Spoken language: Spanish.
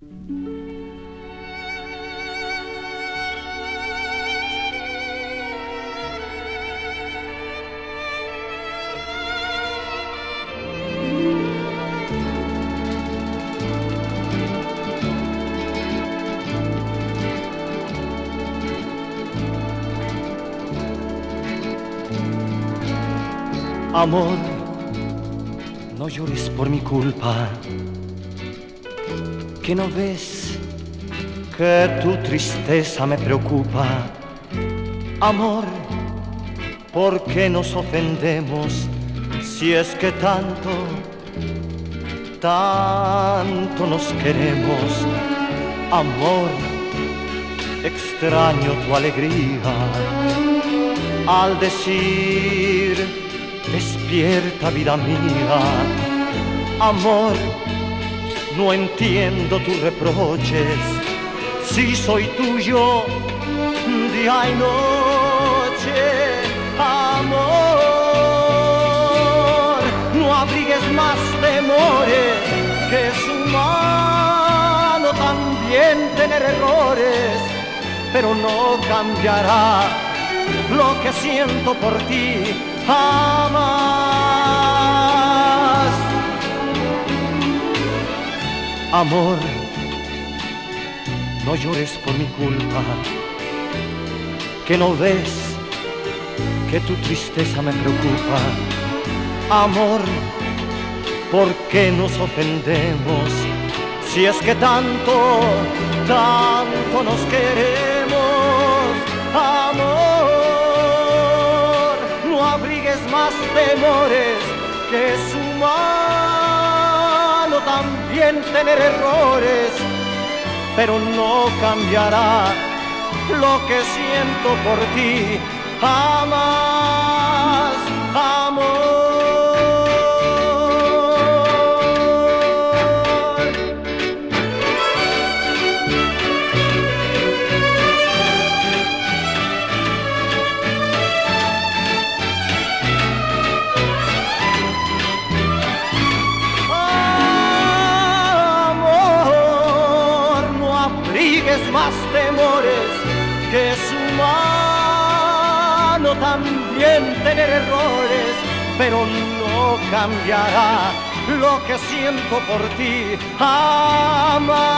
Amor, no llores por mi culpa, que no ves que tu tristeza me preocupa. Amor, ¿por qué nos ofendemos si es que tanto, tanto nos queremos? Amor, extraño tu alegría al decir despierta vida mía. Amor, no entiendo tus reproches, si soy tuyo día y noche. Amor, no abrigues más temores, que es humano también tener errores, pero no cambiará lo que siento por ti jamás. Amor, no llores por mi culpa, que no ves que tu tristeza me preocupa. Amor, ¿por qué nos ofendemos si es que tanto, tanto nos queremos? Amor, no abrigues más temores, que es humano también tener errores, pero no cambiará lo que siento por ti jamás. Amor, más temores, que es humano también tener errores, pero no cambiará lo que siento por ti jamás.